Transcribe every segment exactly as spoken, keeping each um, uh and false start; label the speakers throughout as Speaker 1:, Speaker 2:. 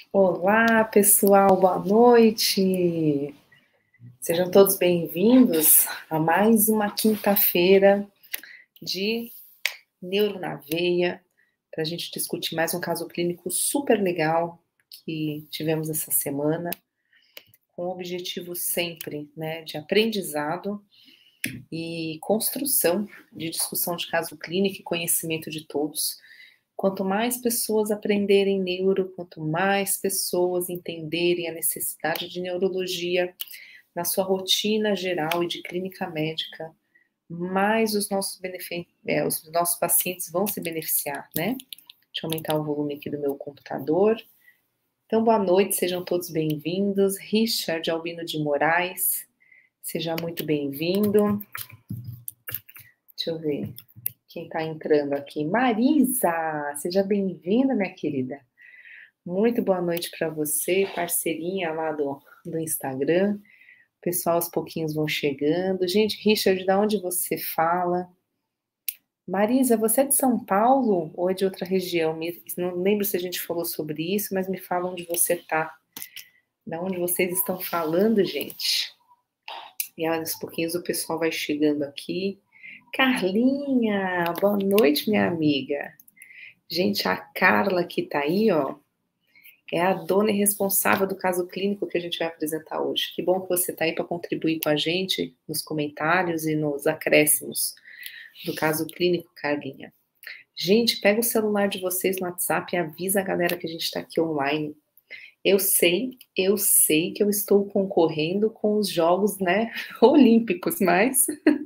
Speaker 1: Olá, pessoal, boa noite. Sejam todos bem-vindos a mais uma quinta-feira de Neuro na Veia, para a gente discutir mais um caso clínico super legal que tivemos essa semana, com o objetivo sempre, né, de aprendizado e construção de discussão de caso clínico e conhecimento de todos. Quanto mais pessoas aprenderem neuro, quanto mais pessoas entenderem a necessidade de neurologia na sua rotina geral e de clínica médica, mais os nossos, é, os nossos pacientes vão se beneficiar, né? Deixa eu aumentar o volume aqui do meu computador. Então, boa noite, sejam todos bem-vindos. Richard Albino de Moraes, seja muito bem-vindo. Deixa eu ver quem está entrando aqui. Marisa, seja bem-vinda, minha querida. Muito boa noite para você, parceirinha lá do, do Instagram. O pessoal aos pouquinhos vão chegando. Gente, Richard, de onde você fala? Marisa, você é de São Paulo ou é de outra região? Não lembro se a gente falou sobre isso, mas me fala onde você está. De onde vocês estão falando, gente? E aos pouquinhos o pessoal vai chegando aqui. Carlinha, boa noite, minha amiga. Gente, a Carla que tá aí, ó, é a dona e responsável do caso clínico que a gente vai apresentar hoje. Que bom que você tá aí para contribuir com a gente nos comentários e nos acréscimos do caso clínico, Carlinha. Gente, pega o celular de vocês no WhatsApp e avisa a galera que a gente tá aqui online. Eu sei, eu sei que eu estou concorrendo com os Jogos, né, Olímpicos, mas...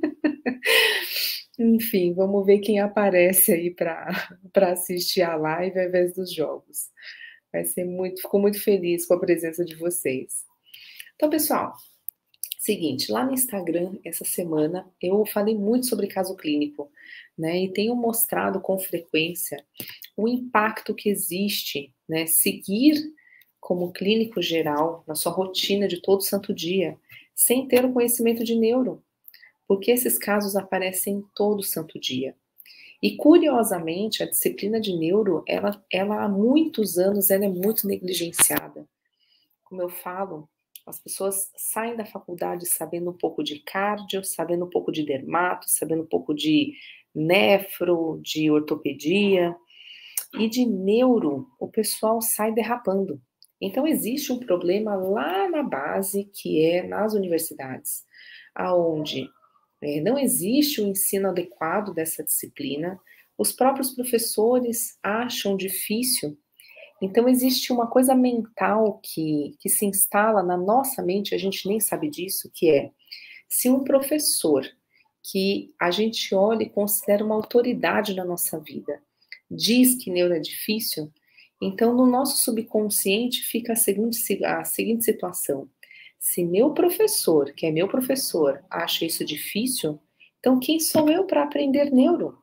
Speaker 1: Enfim, vamos ver quem aparece aí para assistir a live ao invés dos jogos. Vai ser muito, fico muito feliz com a presença de vocês. Então, pessoal, seguinte, lá no Instagram, essa semana, eu falei muito sobre caso clínico, né? E tenho mostrado com frequência o impacto que existe, né? Seguir como clínico geral na sua rotina de todo santo dia, sem ter o conhecimento de neuro. Porque esses casos aparecem todo santo dia. E, curiosamente, a disciplina de neuro, ela, ela há muitos anos, ela é muito negligenciada. Como eu falo, as pessoas saem da faculdade sabendo um pouco de cardio, sabendo um pouco de dermato, sabendo um pouco de nefro, de ortopedia, e de neuro, o pessoal sai derrapando. Então, existe um problema lá na base, que é nas universidades, aonde É, não existe o um ensino adequado dessa disciplina, os próprios professores acham difícil, então existe uma coisa mental que, que se instala na nossa mente, a gente nem sabe disso, que é, se um professor que a gente olha e considera uma autoridade na nossa vida, diz que neuro é difícil, então no nosso subconsciente fica a seguinte, a seguinte situação: se meu professor, que é meu professor, acha isso difícil, então quem sou eu para aprender neuro?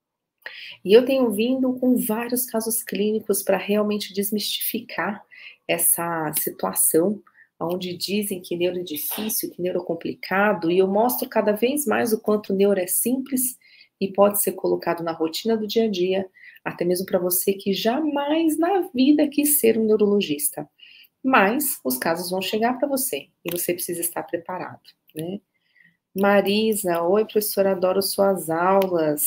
Speaker 1: E eu tenho vindo com vários casos clínicos para realmente desmistificar essa situação, onde dizem que neuro é difícil, que neuro é complicado, e eu mostro cada vez mais o quanto neuro é simples e pode ser colocado na rotina do dia a dia, até mesmo para você que jamais na vida quis ser um neurologista. Mas os casos vão chegar para você e você precisa estar preparado, né? Marisa, oi, professora, adoro suas aulas.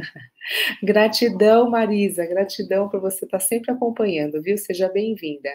Speaker 1: Gratidão, Marisa, gratidão por você estar sempre acompanhando, viu? Seja bem-vinda.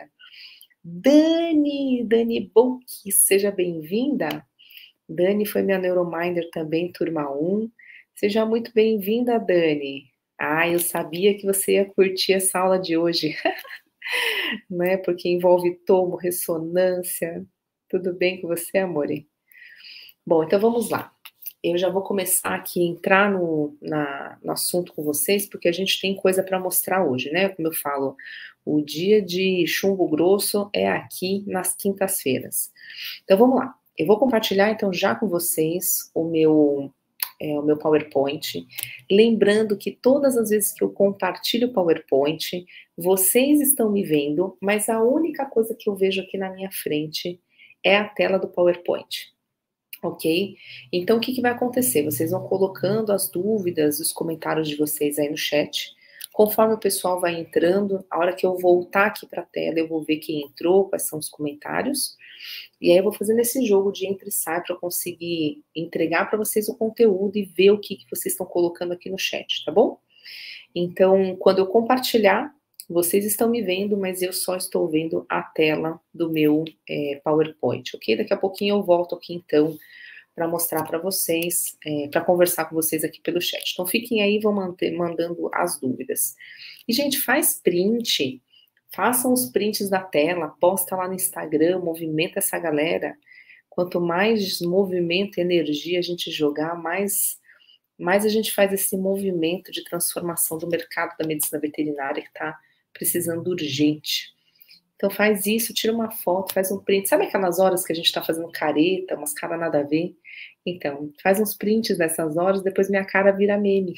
Speaker 1: Dani, Dani Bolk, seja bem-vinda. Dani foi minha Neurominder também, turma um. Seja muito bem-vinda, Dani. Ah, eu sabia que você ia curtir essa aula de hoje. Né? Porque envolve tomo, ressonância. Tudo bem com você, amore? Bom, então vamos lá. Eu já vou começar aqui a entrar no, na, no assunto com vocês, porque a gente tem coisa para mostrar hoje, né? Como eu falo, o dia de chumbo grosso é aqui nas quintas-feiras. Então vamos lá. Eu vou compartilhar então já com vocês o meu É, o meu PowerPoint, lembrando que todas as vezes que eu compartilho o PowerPoint, vocês estão me vendo, mas a única coisa que eu vejo aqui na minha frente é a tela do PowerPoint, ok? Então, o que, que vai acontecer? Vocês vão colocando as dúvidas, os comentários de vocês aí no chat. Conforme o pessoal vai entrando, a hora que eu voltar aqui para a tela, eu vou ver quem entrou, quais são os comentários. E aí eu vou fazendo esse jogo de entra e sai para conseguir entregar para vocês o conteúdo e ver o que, que vocês estão colocando aqui no chat, tá bom? Então, quando eu compartilhar, vocês estão me vendo, mas eu só estou vendo a tela do meu é, PowerPoint, ok? Daqui a pouquinho eu volto aqui, então, para mostrar para vocês, é, para conversar com vocês aqui pelo chat. Então, fiquem aí, vão manter, mandando as dúvidas. E, gente, faz print, façam os prints da tela, posta lá no Instagram, movimenta essa galera. Quanto mais movimento e energia a gente jogar, mais... mais a gente faz esse movimento de transformação do mercado da medicina veterinária que está precisando urgente. Então faz isso, tira uma foto, faz um print. Sabe aquelas horas que a gente está fazendo careta, umas caras nada a ver? Então, faz uns prints dessas horas, depois minha cara vira meme.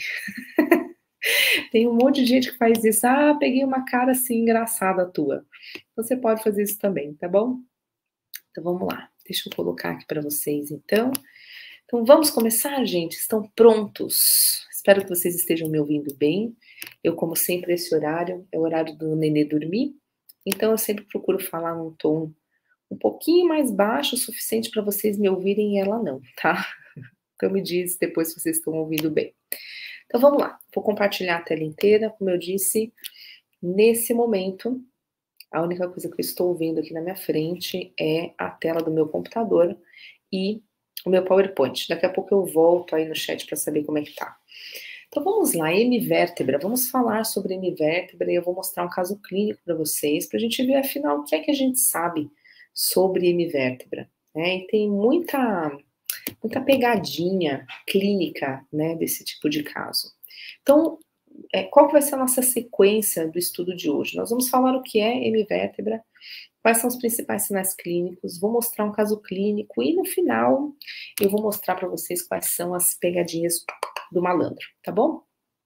Speaker 1: Tem um monte de gente que faz isso. Ah, peguei uma cara assim engraçada tua. Você pode fazer isso também, tá bom? Então vamos lá. Deixa eu colocar aqui para vocês, então. Então, vamos começar, gente? Estão prontos? Espero que vocês estejam me ouvindo bem. Eu, como sempre, esse horário é o horário do nenê dormir. Então, eu sempre procuro falar num tom um pouquinho mais baixo, o suficiente para vocês me ouvirem e ela não, tá? Então, me diz depois se vocês estão ouvindo bem. Então, vamos lá. Vou compartilhar a tela inteira. Como eu disse, nesse momento, a única coisa que eu estou vendo aqui na minha frente é a tela do meu computador e o meu PowerPoint. Daqui a pouco eu volto aí no chat para saber como é que tá. Então vamos lá, hemivértebra. Vamos falar sobre hemivértebra e eu vou mostrar um caso clínico para vocês, para a gente ver afinal o que é que a gente sabe sobre hemivértebra. Né? E tem muita, muita pegadinha clínica, né, desse tipo de caso. Então, é, qual que vai ser a nossa sequência do estudo de hoje? Nós vamos falar o que é hemivértebra, quais são os principais sinais clínicos, vou mostrar um caso clínico e no final eu vou mostrar para vocês quais são as pegadinhas do malandro, tá bom?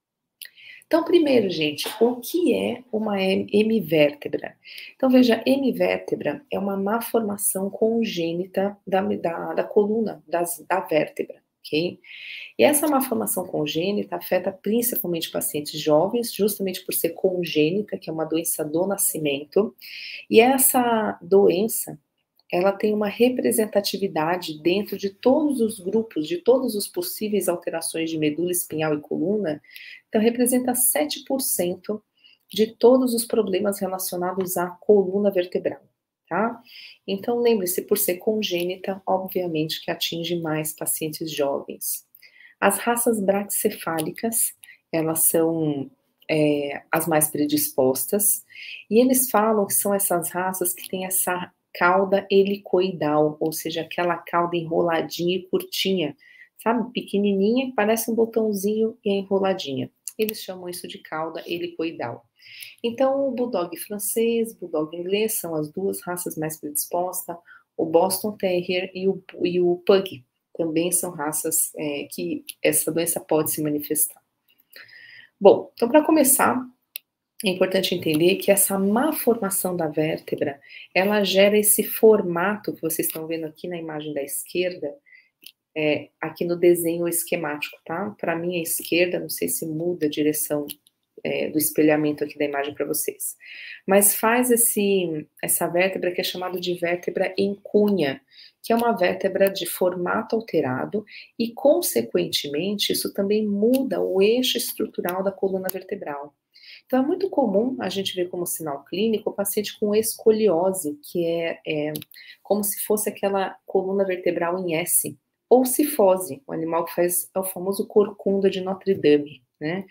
Speaker 1: Então, primeiro, gente, o que é uma hemivértebra? Então, veja, hemivértebra é uma malformação congênita da, da, da coluna, das, da vértebra, ok? E essa malformação congênita afeta principalmente pacientes jovens, justamente por ser congênita, que é uma doença do nascimento. E essa doença, ela tem uma representatividade dentro de todos os grupos, de todos os possíveis alterações de medula espinhal e coluna. Então, representa sete por cento de todos os problemas relacionados à coluna vertebral, tá? Então, lembre-se, por ser congênita, obviamente que atinge mais pacientes jovens. As raças braquicefálicas, elas são é, as mais predispostas, e eles falam que são essas raças que têm essa cauda helicoidal, ou seja, aquela cauda enroladinha e curtinha, sabe? Pequenininha, que parece um botãozinho e é enroladinha. Eles chamam isso de cauda helicoidal. Então, o bulldog francês, o bulldog inglês são as duas raças mais predispostas, o Boston Terrier e o, e o Pug também são raças é, que essa doença pode se manifestar. Bom, então para começar, é importante entender que essa má formação da vértebra, ela gera esse formato que vocês estão vendo aqui na imagem da esquerda, é, aqui no desenho esquemático, tá? Para mim, a esquerda, não sei se muda a direção é, do espelhamento aqui da imagem para vocês, mas faz esse, essa vértebra que é chamada de vértebra em cunha, que é uma vértebra de formato alterado e, consequentemente, isso também muda o eixo estrutural da coluna vertebral. Então, é muito comum a gente ver como sinal clínico o paciente com escoliose, que é, é como se fosse aquela coluna vertebral em S, ou cifose, o animal que faz é o famoso corcunda de Notre Dame, né?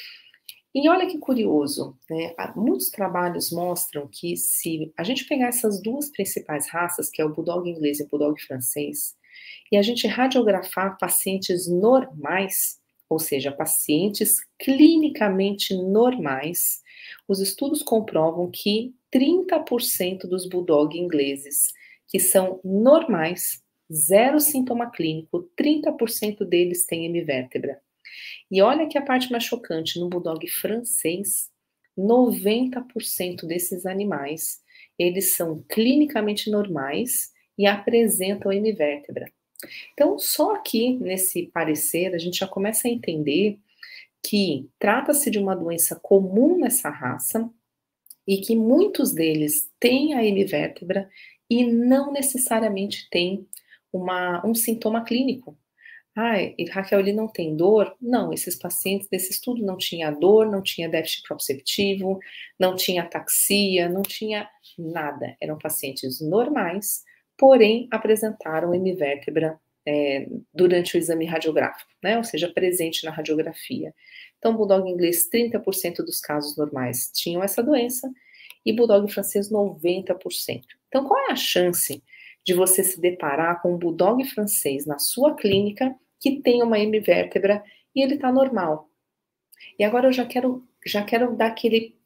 Speaker 1: E olha que curioso, né? Muitos trabalhos mostram que se a gente pegar essas duas principais raças, que é o bulldog inglês e o bulldog francês, e a gente radiografar pacientes normais, ou seja, pacientes clinicamente normais, os estudos comprovam que trinta por cento dos bulldog ingleses que são normais, zero sintoma clínico, trinta por cento deles têm hemivértebra. E olha que a parte mais chocante, no bulldog francês, noventa por cento desses animais, eles são clinicamente normais e apresentam hemivértebra. Então, só aqui nesse parecer, a gente já começa a entender que trata-se de uma doença comum nessa raça e que muitos deles têm a hemivértebra e não necessariamente têm uma, um sintoma clínico. Ah, e Raquel, ele não tem dor? Não, esses pacientes desse estudo não tinha dor, não tinha déficit proprioceptivo, não tinha ataxia, não tinha nada. Eram pacientes normais, porém apresentaram hemivértebra é, durante o exame radiográfico, né? Ou seja, presente na radiografia. Então, Bulldog inglês, trinta por cento dos casos normais tinham essa doença e Bulldog francês, noventa por cento. Então, qual é a chance de você se deparar com um Bulldog francês na sua clínica que tem uma hemivértebra e ele tá normal? E agora eu já quero, já quero dar aquele,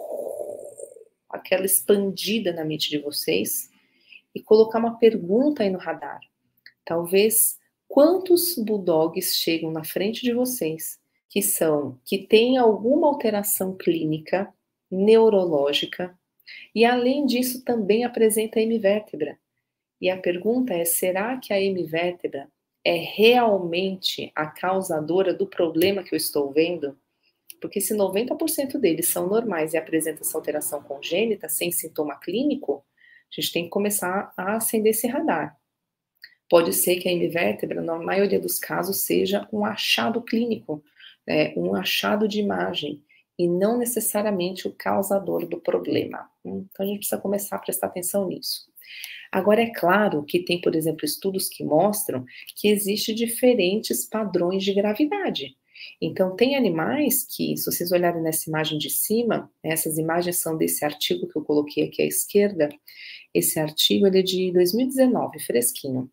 Speaker 1: aquela expandida na mente de vocês e colocar uma pergunta aí no radar. Talvez, quantos bulldogs chegam na frente de vocês que são, que têm alguma alteração clínica, neurológica, e além disso também apresenta hemivértebra? E a pergunta é, será que a hemivértebra é realmente a causadora do problema que eu estou vendo? Porque se noventa por cento deles são normais e apresentam essa alteração congênita, sem sintoma clínico, a gente tem que começar a acender esse radar. Pode ser que a hemivértebra, na maioria dos casos, seja um achado clínico, né, um achado de imagem, e não necessariamente o causador do problema. Então, a gente precisa começar a prestar atenção nisso. Agora, é claro que tem, por exemplo, estudos que mostram que existem diferentes padrões de gravidade. Então, tem animais que, se vocês olharem nessa imagem de cima, essas imagens são desse artigo que eu coloquei aqui à esquerda. Esse artigo ele é de dois mil e dezenove, fresquinho.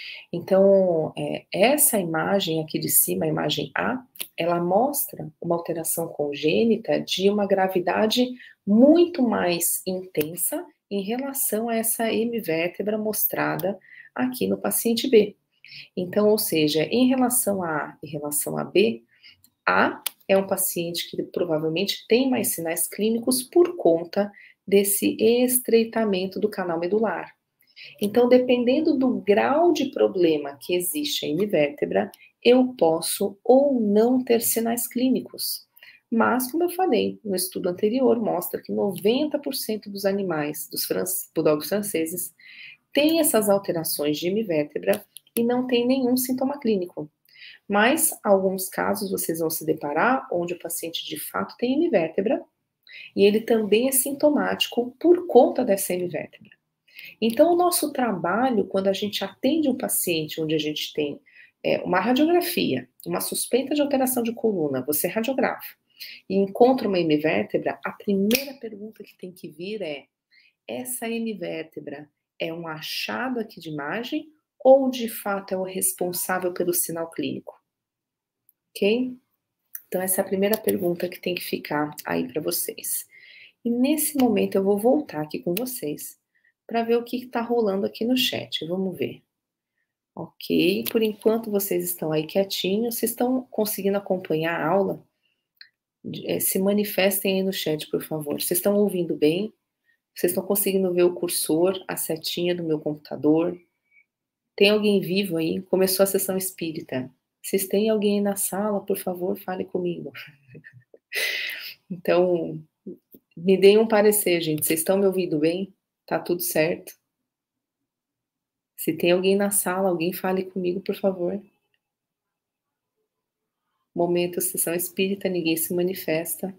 Speaker 1: Então, é, essa imagem aqui de cima, a imagem A, ela mostra uma alteração congênita de uma gravidade muito mais intensa em relação a essa hemivértebra mostrada aqui no paciente B. Então, ou seja, em relação a A e em relação a B, A é um paciente que provavelmente tem mais sinais clínicos por conta desse estreitamento do canal medular. Então, dependendo do grau de problema que existe em hemivértebra, eu posso ou não ter sinais clínicos. Mas, como eu falei, no estudo anterior mostra que noventa por cento dos animais, dos bulldogs franceses, têm essas alterações de hemivértebra e não tem nenhum sintoma clínico. Mas, alguns casos vocês vão se deparar onde o paciente de fato tem hemivértebra e ele também é sintomático por conta dessa hemivértebra. Então, o nosso trabalho, quando a gente atende um paciente onde a gente tem é, uma radiografia, uma suspeita de alteração de coluna, você radiografa, e encontra uma hemivértebra, a primeira pergunta que tem que vir é, essa hemivértebra é um achado aqui de imagem ou de fato é o responsável pelo sinal clínico? Ok? Então, essa é a primeira pergunta que tem que ficar aí para vocês. E nesse momento eu vou voltar aqui com vocês para ver o que está rolando aqui no chat. Vamos ver. Ok, por enquanto vocês estão aí quietinhos, vocês estão conseguindo acompanhar a aula? É, se manifestem aí no chat, por favor. Vocês estão ouvindo bem? Vocês estão conseguindo ver o cursor, a setinha do meu computador? Tem alguém vivo aí? Começou a sessão espírita. Vocês têm alguém aí na sala, por favor, fale comigo. Então, me deem um parecer, gente. Vocês estão me ouvindo bem? Tá tudo certo? Se tem alguém na sala, alguém fale comigo, por favor. Momento sessão espírita, ninguém se manifesta.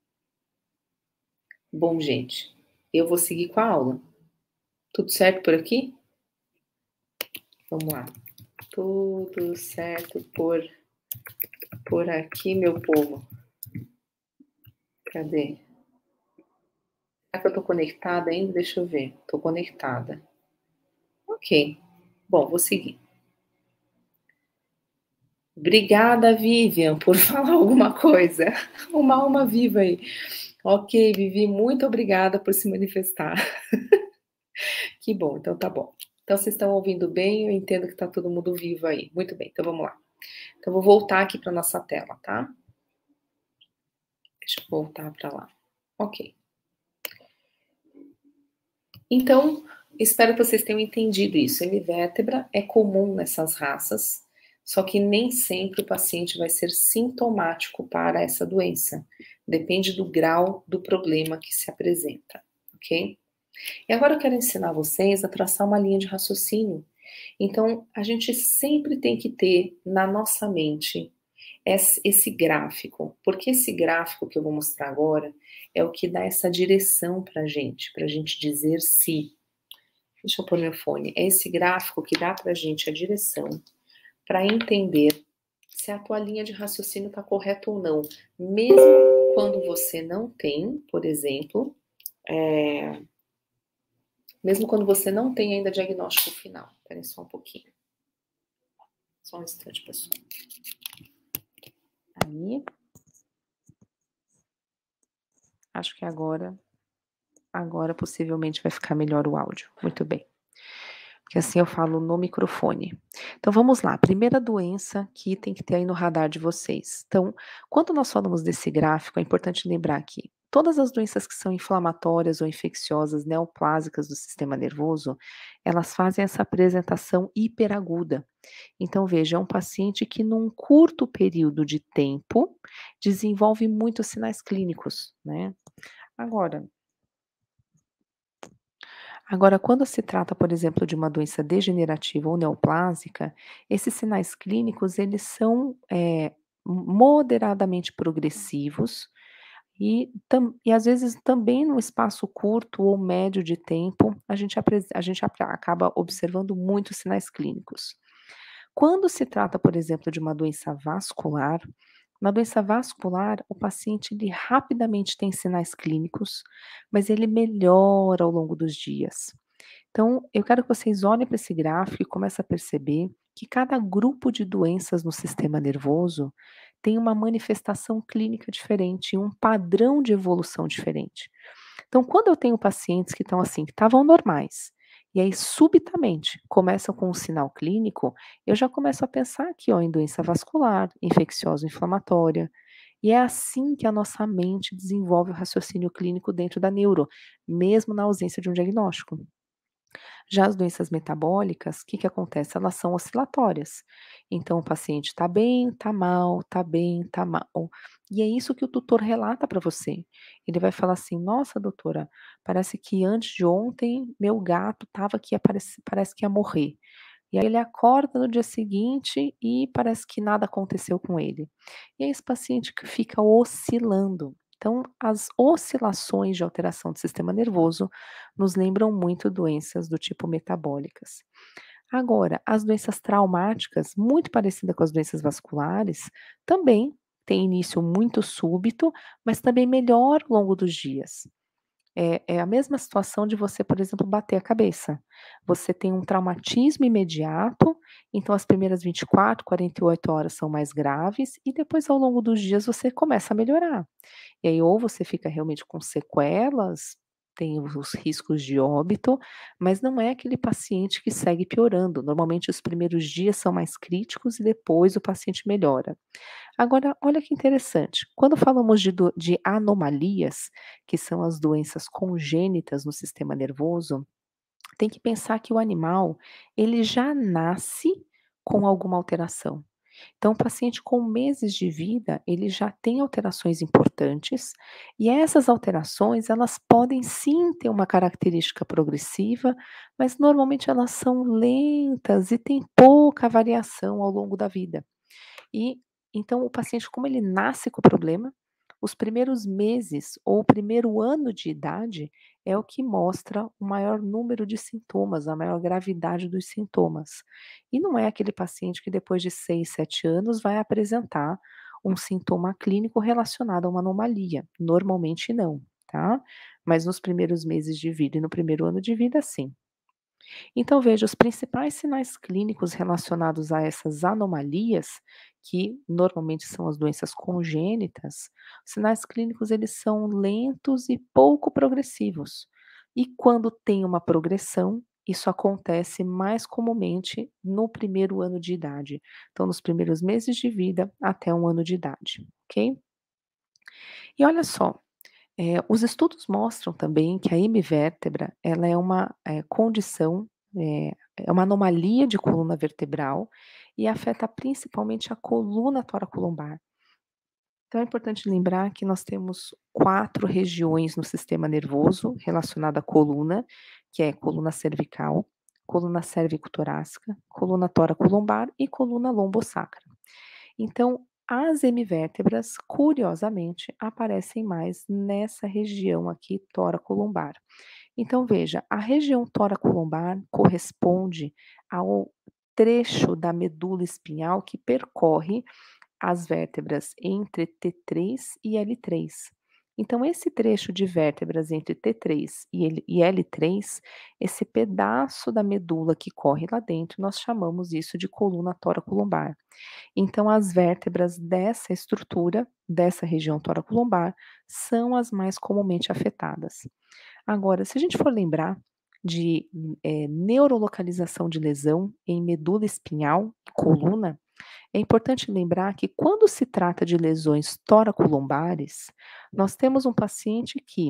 Speaker 1: Bom, gente, eu vou seguir com a aula. Tudo certo por aqui? Vamos lá. Tudo certo por, por aqui, meu povo. Cadê? Será que eu tô conectada ainda? Deixa eu ver. Tô conectada. Ok. Bom, vou seguir. Obrigada, Vivian, por falar alguma coisa. Uma alma viva aí. Ok, Vivi, muito obrigada por se manifestar. Que bom, então tá bom. Então vocês estão ouvindo bem, eu entendo que tá todo mundo vivo aí. Muito bem, então vamos lá. Então vou voltar aqui para nossa tela, tá? Deixa eu voltar para lá. Ok. Então, espero que vocês tenham entendido isso. Hemivértebra é comum nessas raças, Só que nem sempre o paciente vai ser sintomático para essa doença. Depende do grau do problema que se apresenta, ok? E agora eu quero ensinar vocês a traçar uma linha de raciocínio. Então, a gente sempre tem que ter na nossa mente esse, esse gráfico, porque esse gráfico que eu vou mostrar agora é o que dá essa direção para a gente, para a gente dizer se. Deixa eu pôr meu fone. É esse gráfico que dá para a gente a direção para entender se a tua linha de raciocínio está correta ou não, mesmo quando você não tem, por exemplo, é, mesmo quando você não tem ainda diagnóstico final. Espera só um pouquinho. Só um instante, pessoal. Aí. Acho que agora, agora possivelmente vai ficar melhor o áudio. Muito bem. Porque assim eu falo no microfone. Então vamos lá, primeira doença que tem que ter aí no radar de vocês. Então, quando nós falamos desse gráfico, é importante lembrar que todas as doenças que são inflamatórias ou infecciosas neoplásicas do sistema nervoso, elas fazem essa apresentação hiperaguda. Então veja, é um paciente que num curto período de tempo desenvolve muitos sinais clínicos, né? Agora, Agora, quando se trata, por exemplo, de uma doença degenerativa ou neoplásica, esses sinais clínicos eles são eh, moderadamente progressivos e, tam- e às vezes também num espaço curto ou médio de tempo, a gente, apres- a gente apra- acaba observando muitos sinais clínicos. Quando se trata, por exemplo, de uma doença vascular, na doença vascular, o paciente ele rapidamente tem sinais clínicos, mas ele melhora ao longo dos dias. Então, eu quero que vocês olhem para esse gráfico e comecem a perceber que cada grupo de doenças no sistema nervoso tem uma manifestação clínica diferente, um padrão de evolução diferente. Então, quando eu tenho pacientes que estão assim, que estavam normais, e aí subitamente começam com um sinal clínico, eu já começo a pensar aqui, ó, em doença vascular, infecciosa inflamatória. E é assim que a nossa mente desenvolve o raciocínio clínico dentro da neuro, mesmo na ausência de um diagnóstico. Já as doenças metabólicas, o que que acontece? Elas são oscilatórias. Então, o paciente está bem, está mal, está bem, está mal. E é isso que o tutor relata para você. Ele vai falar assim: nossa, doutora, parece que antes de ontem meu gato estava aqui, parece, parece que ia morrer. E aí ele acorda no dia seguinte e parece que nada aconteceu com ele. E é esse paciente que fica oscilando. Então, as oscilações de alteração do sistema nervoso nos lembram muito doenças do tipo metabólicas. Agora, as doenças traumáticas, muito parecida com as doenças vasculares, também têm início muito súbito, mas também melhor ao longo dos dias. É é a mesma situação de você, por exemplo, bater a cabeça. Você tem um traumatismo imediato, então as primeiras vinte e quatro, quarenta e oito horas são mais graves e depois ao longo dos dias você começa a melhorar. E aí ou você fica realmente com sequelas, tem os os riscos de óbito, mas não é aquele paciente que segue piorando. Normalmente os primeiros dias são mais críticos e depois o paciente melhora. Agora, olha que interessante, quando falamos de do de anomalias, que são as doenças congênitas no sistema nervoso, tem que pensar que o animal, ele já nasce com alguma alteração. Então, o paciente com meses de vida, ele já tem alterações importantes, e essas alterações, elas podem sim ter uma característica progressiva, mas normalmente elas são lentas e tem pouca variação ao longo da vida. E então o paciente, como ele nasce com o problema, os primeiros meses ou o primeiro ano de idade é o que mostra o maior número de sintomas, a maior gravidade dos sintomas. E não é aquele paciente que depois de seis, sete anos vai apresentar um sintoma clínico relacionado a uma anomalia. Normalmente não, tá? Mas nos primeiros meses de vida e no primeiro ano de vida, sim. Então, veja, os principais sinais clínicos relacionados a essas anomalias, que normalmente são as doenças congênitas, os sinais clínicos eles são lentos e pouco progressivos. E quando tem uma progressão, isso acontece mais comumente no primeiro ano de idade. Então, nos primeiros meses de vida até um ano de idade, ok? E olha só, eh, os estudos mostram também que a hemivértebra, ela é uma, eh, condição, eh, é uma anomalia de coluna vertebral e afeta principalmente a coluna toracolombar. Então é importante lembrar que nós temos quatro regiões no sistema nervoso relacionada à coluna, que é coluna cervical, coluna cérvico-torácica, coluna toracolombar e coluna lombosacra. Então, as hemivértebras, curiosamente, aparecem mais nessa região aqui toracolombar. Então veja, a região toracolombar corresponde ao trecho da medula espinhal que percorre as vértebras entre T três e L três. Então, esse trecho de vértebras entre T três e L e L três, esse pedaço da medula que corre lá dentro, nós chamamos isso de coluna toracolombar. Então, as vértebras dessa estrutura, dessa região toracolombar, são as mais comumente afetadas. Agora, se a gente for lembrar de eh, neurolocalização de lesão em medula espinhal, coluna, é importante lembrar que quando se trata de lesões toracolombares, nós temos um paciente que,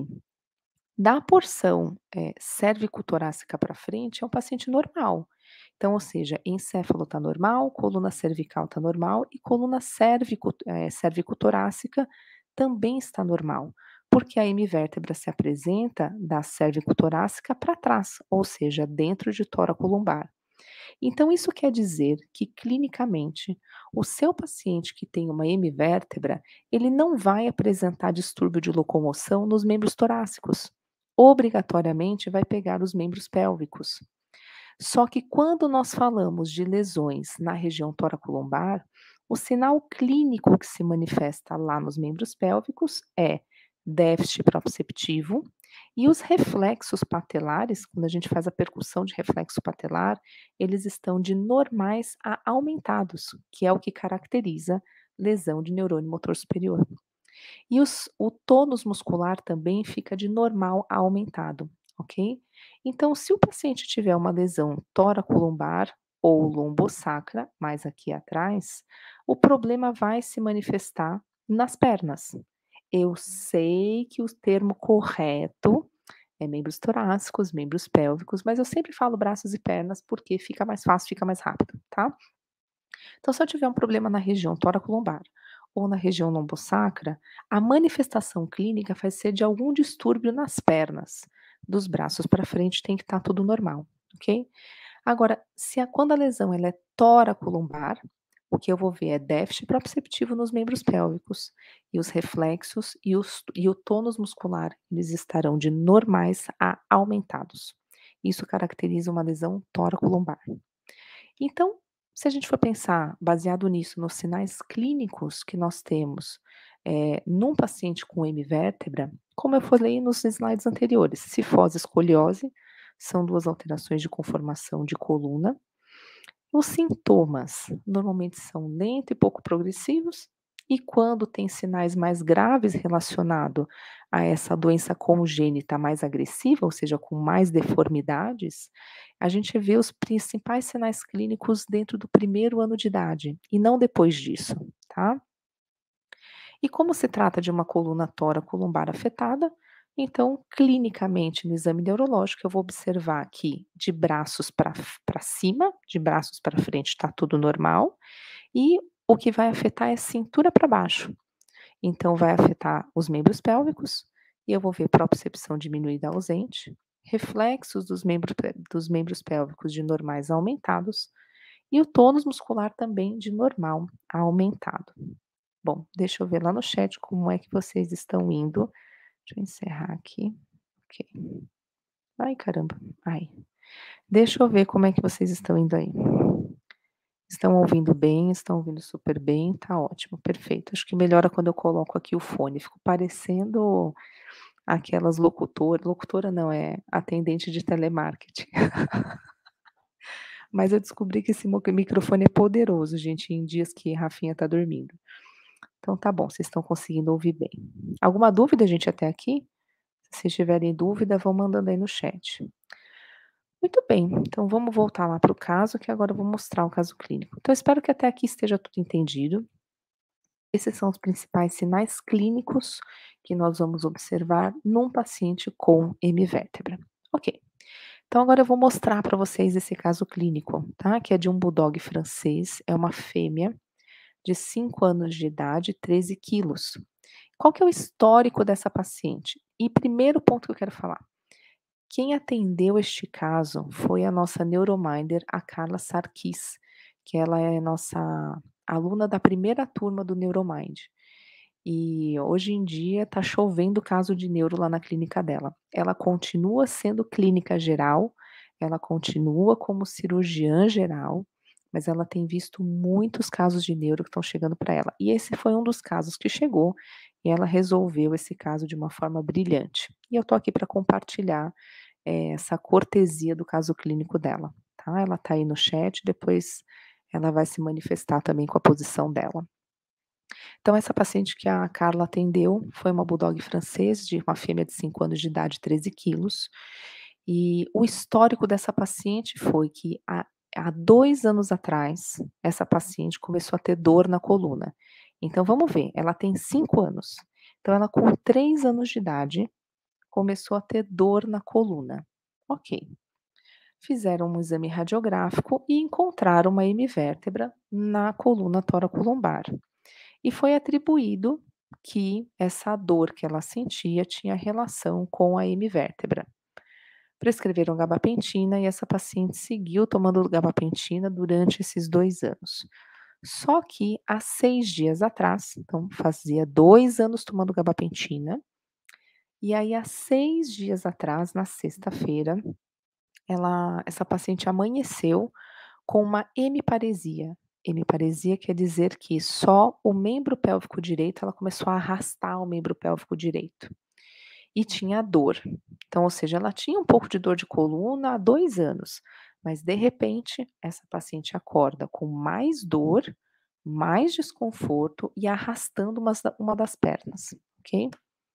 Speaker 1: da porção eh, cérvico-torácica para frente, é um paciente normal. Então, ou seja, encéfalo está normal, coluna cervical está normal e coluna cérvico, eh, cérvico-torácica também está normal, porque a hemivértebra se apresenta da cérvico-torácica para trás, ou seja, dentro de toracolombar. Então, isso quer dizer que, clinicamente, o seu paciente que tem uma hemivértebra, ele não vai apresentar distúrbio de locomoção nos membros torácicos. Obrigatoriamente vai pegar os membros pélvicos. Só que quando nós falamos de lesões na região toracolombar, o sinal clínico que se manifesta lá nos membros pélvicos é déficit proprioceptivo e os reflexos patelares, quando a gente faz a percussão de reflexo patelar, eles estão de normais a aumentados, que é o que caracteriza lesão de neurônio motor superior. E os, o tônus muscular também fica de normal a aumentado, ok? Então, se o paciente tiver uma lesão toracolombar ou lombosacra, mais aqui atrás, o problema vai se manifestar nas pernas. Eu sei que o termo correto é membros torácicos, membros pélvicos, mas eu sempre falo braços e pernas porque fica mais fácil, fica mais rápido, tá? Então, se eu tiver um problema na região toracolombar ou na região lombosacra, a manifestação clínica vai ser de algum distúrbio nas pernas. Dos braços para frente tem que estar tudo normal, ok? Agora, se a, quando a lesão ela é toracolombar, o que eu vou ver é déficit proprioceptivo nos membros pélvicos e os reflexos e, os, e o tônus muscular, eles estarão de normais a aumentados. Isso caracteriza uma lesão toracolombar. Então, se a gente for pensar, baseado nisso, nos sinais clínicos que nós temos eh, num paciente com hemivértebra, como eu falei nos slides anteriores, cifose e escoliose são duas alterações de conformação de coluna. Os sintomas normalmente são lento e pouco progressivos, e quando tem sinais mais graves relacionado a essa doença congênita mais agressiva, ou seja, com mais deformidades, a gente vê os principais sinais clínicos dentro do primeiro ano de idade e não depois disso, tá? E como se trata de uma coluna toracolombar afetada, então, clinicamente, no exame neurológico, eu vou observar que de braços para cima, de braços para frente, está tudo normal, e o que vai afetar é cintura para baixo. Então, vai afetar os membros pélvicos, e eu vou ver propriocepção diminuída ausente, reflexos dos membros, dos membros pélvicos de normais a aumentados, e o tônus muscular também de normal a aumentado. Bom, deixa eu ver lá no chat como é que vocês estão indo. Deixa eu encerrar aqui. Ok. Ai, caramba. Ai. Deixa eu ver como é que vocês estão indo aí. Estão ouvindo bem? Estão ouvindo super bem? Tá ótimo, perfeito. Acho que melhora quando eu coloco aqui o fone. Fico parecendo aquelas locutoras. Locutora não, é atendente de telemarketing. Mas eu descobri que esse microfone é poderoso, gente, em dias que Rafinha tá dormindo. Então tá bom, vocês estão conseguindo ouvir bem. Alguma dúvida, gente, até aqui? Se vocês tiverem dúvida, vão mandando aí no chat. Muito bem, então vamos voltar lá para o caso, que agora eu vou mostrar o caso clínico. Então, eu espero que até aqui esteja tudo entendido. Esses são os principais sinais clínicos que nós vamos observar num paciente com hemivértebra. Ok. Então agora eu vou mostrar para vocês esse caso clínico, tá, que é de um bulldog francês, é uma fêmea de cinco anos de idade, treze quilos. Qual que é o histórico dessa paciente? E primeiro ponto que eu quero falar, quem atendeu este caso foi a nossa neurominder, a Carla Sarkis, que ela é nossa aluna da primeira turma do Neuromind. E hoje em dia tá chovendo caso de neuro lá na clínica dela. Ela continua sendo clínica geral, ela continua como cirurgiã geral, mas ela tem visto muitos casos de neuro que estão chegando para ela. E esse foi um dos casos que chegou e ela resolveu esse caso de uma forma brilhante. E eu tô aqui para compartilhar, eh, essa cortesia do caso clínico dela, tá? Ela tá aí no chat, depois ela vai se manifestar também com a posição dela. Então essa paciente que a Carla atendeu foi uma bulldog francês de uma fêmea de cinco anos de idade, treze quilos, e o histórico dessa paciente foi que há há dois anos atrás, essa paciente começou a ter dor na coluna. Então vamos ver, ela tem cinco anos, então ela com três anos de idade, começou a ter dor na coluna. Ok. Fizeram um exame radiográfico e encontraram uma hemivértebra na coluna toracolombar. E foi atribuído que essa dor que ela sentia tinha relação com a hemivértebra. Prescreveram gabapentina e essa paciente seguiu tomando gabapentina durante esses dois anos. Só que há seis dias atrás, então fazia dois anos tomando gabapentina, e aí há seis dias atrás, na sexta-feira, ela essa paciente amanheceu com uma hemiparesia. Hemiparesia quer dizer que só o membro pélvico direito, ela começou a arrastar o membro pélvico direito. E tinha dor. Então, ou seja, ela tinha um pouco de dor de coluna há dois anos, mas de repente essa paciente acorda com mais dor, mais desconforto e arrastando umas uma das pernas, ok?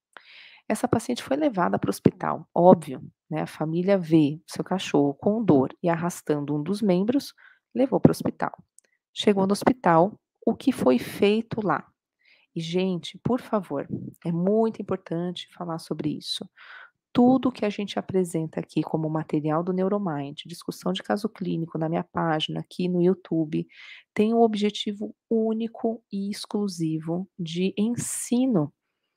Speaker 1: Essa paciente foi levada para o hospital, óbvio, né, a família vê seu cachorro com dor e arrastando um dos membros, levou para o hospital. Chegou no hospital, o que foi feito lá? E gente, por favor, é muito importante falar sobre isso. Tudo que a gente apresenta aqui como material do Neuromind, discussão de caso clínico na minha página, aqui no YouTube, tem o objetivo único e exclusivo de ensino.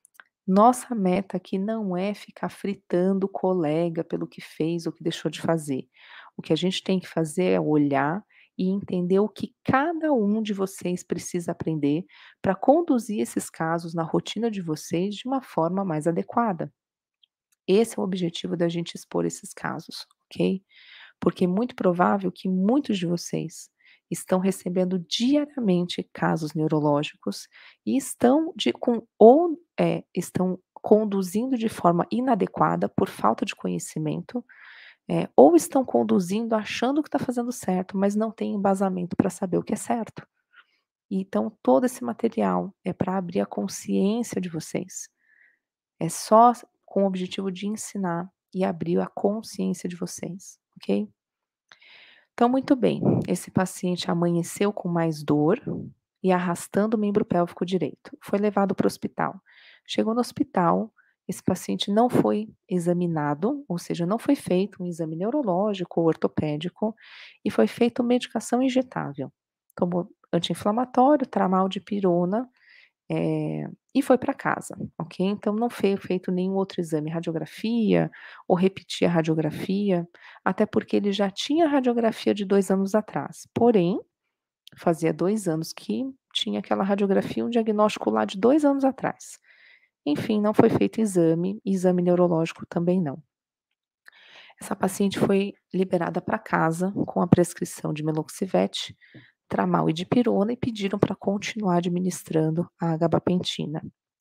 Speaker 1: Nossa meta aqui não é ficar fritando o colega pelo que fez ou que deixou de fazer. O que a gente tem que fazer é olhar e entender o que cada um de vocês precisa aprender para conduzir esses casos na rotina de vocês de uma forma mais adequada. Esse é o objetivo da gente expor esses casos, ok? Porque é muito provável que muitos de vocês estão recebendo diariamente casos neurológicos e estão de com ou, eh, estão conduzindo de forma inadequada por falta de conhecimento, eh, ou estão conduzindo achando que está fazendo certo, mas não tem embasamento para saber o que é certo. Então todo esse material é para abrir a consciência de vocês. É só com o objetivo de ensinar e abrir a consciência de vocês, ok? Então, muito bem, esse paciente amanheceu com mais dor e arrastando o membro pélvico direito. Foi levado para o hospital. Chegou no hospital, esse paciente não foi examinado, ou seja, não foi feito um exame neurológico ou ortopédico e foi feita medicação injetável. Tomou anti-inflamatório, tramal de pirona, eh, e foi para casa, ok? Então não foi feito nenhum outro exame, radiografia ou repetir a radiografia, até porque ele já tinha radiografia de dois anos atrás, porém, fazia dois anos que tinha aquela radiografia, um diagnóstico lá de dois anos atrás. Enfim, não foi feito exame, exame neurológico também não. Essa paciente foi liberada para casa com a prescrição de meloxivete, tramal e dipirona e pediram para continuar administrando a gabapentina.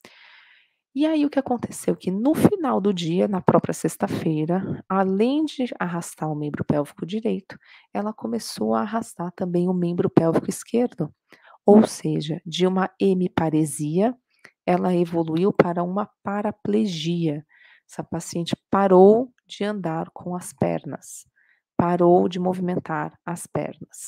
Speaker 1: E aí o que aconteceu, que no final do dia, na própria sexta-feira, além de arrastar o membro pélvico direito, ela começou a arrastar também o membro pélvico esquerdo, ou seja, de uma hemiparesia, ela evoluiu para uma paraplegia. Essa paciente parou de andar com as pernas, parou de movimentar as pernas.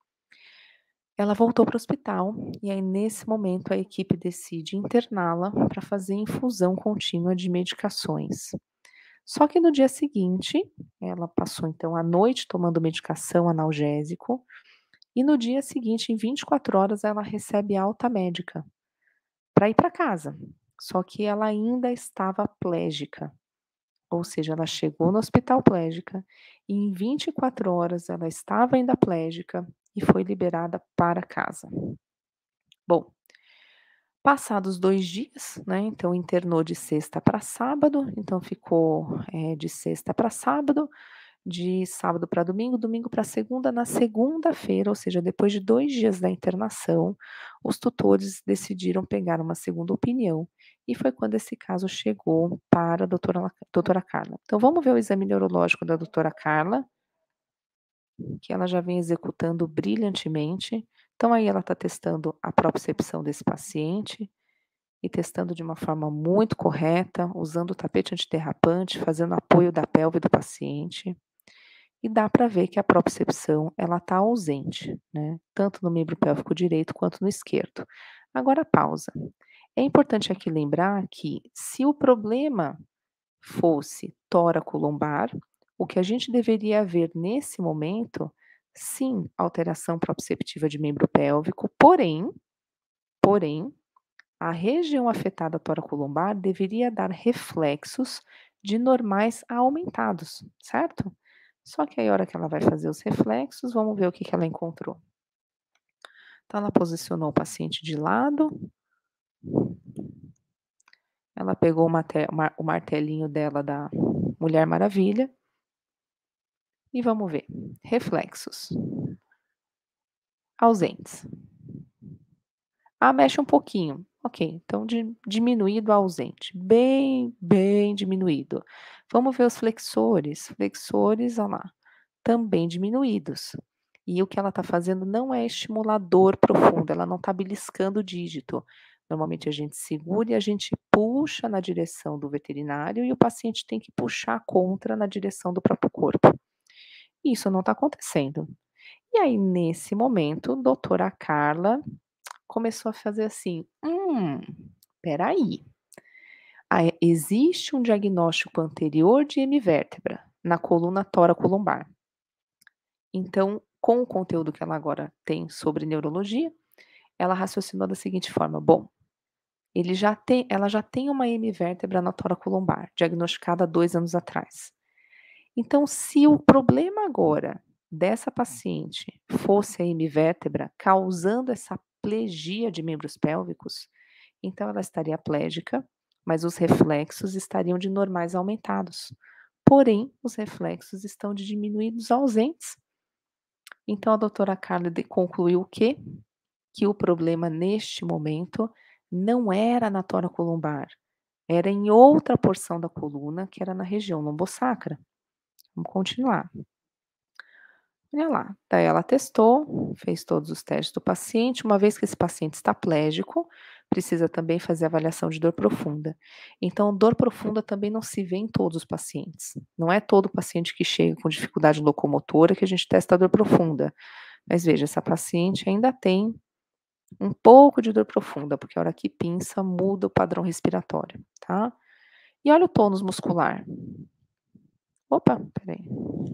Speaker 1: Ela voltou para o hospital e aí nesse momento a equipe decide interná-la para fazer infusão contínua de medicações. Só que no dia seguinte, ela passou então a noite tomando medicação analgésico, e no dia seguinte, em vinte e quatro horas, ela recebe alta médica para ir para casa. Só que ela ainda estava plégica, ou seja, ela chegou no hospital plégica e em vinte e quatro horas ela estava ainda plégica e foi liberada para casa. Bom, passados dois dias, né, então internou de sexta para sábado, então ficou, eh, de sexta para sábado, de sábado para domingo, domingo para segunda. Na segunda-feira, ou seja, depois de dois dias da internação, os tutores decidiram pegar uma segunda opinião, e foi quando esse caso chegou para a doutora la doutora Carla. Então vamos ver o exame neurológico da doutora Carla, que ela já vem executando brilhantemente. Então aí ela está testando a propriocepção desse paciente, e testando de uma forma muito correta, usando o tapete antiderrapante, fazendo apoio da pelve do paciente. E dá para ver que a propriocepção ela está ausente, né, tanto no membro pélvico direito quanto no esquerdo. Agora pausa. É importante aqui lembrar que se o problema fosse tóraco-lombar, o que a gente deveria ver nesse momento, sim, alteração proprioceptiva de membro pélvico, porém, porém, a região afetada tóraco-lombar deveria dar reflexos de normais a aumentados, certo? Só que aí a hora que ela vai fazer os reflexos, vamos ver o que que ela encontrou. Então ela posicionou o paciente de lado, ela pegou o mate o mar o martelinho dela da Mulher Maravilha, e vamos ver. Reflexos. Ausentes. Ah, mexe um pouquinho. Ok, então di diminuído a ausente. Bem, bem diminuído. Vamos ver os flexores. Flexores, olha lá, também diminuídos. E o que ela está fazendo não é estimulador profundo, ela não está beliscando o dígito. Normalmente a gente segura e a gente puxa na direção do veterinário e o paciente tem que puxar contra na direção do próprio corpo. Isso não está acontecendo. E aí, nesse momento, doutora Carla começou a fazer assim: "Hum, espera aí. Ah, é, existe um diagnóstico anterior de hemivértebra na coluna tóraco-lombar. Então, com o conteúdo que ela agora tem sobre neurologia, ela raciocinou da seguinte forma: bom, ele já tem ela já tem uma hemivértebra na tóraco-lombar, diagnosticada há dois anos atrás. Então, se o problema agora dessa paciente fosse a hemivértebra causando essa plegia de membros pélvicos, então ela estaria plégica, mas os reflexos estariam de normais aumentados. Porém, os reflexos estão de diminuídos a ausentes. Então a doutora Carla de concluiu o quê? Que o problema neste momento não era na tóraco-lombar, era em outra porção da coluna, que era na região lombosacra. Vamos continuar. Olha lá, daí ela testou, fez todos os testes do paciente. Uma vez que esse paciente está plégico, precisa também fazer avaliação de dor profunda. Então, dor profunda também não se vê em todos os pacientes. Não é todo paciente que chega com dificuldade locomotora que a gente testa a dor profunda. Mas veja, essa paciente ainda tem um pouco de dor profunda, porque a hora que pinça muda o padrão respiratório, tá? E olha o tônus muscular. Opa, peraí.